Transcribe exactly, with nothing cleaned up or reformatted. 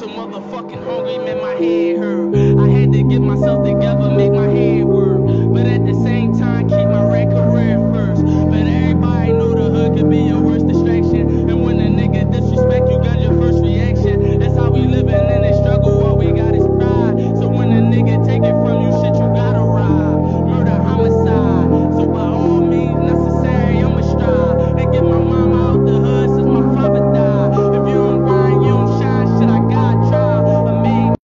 motherfucking hungry, man, my head hurt. I had to get myself together, make my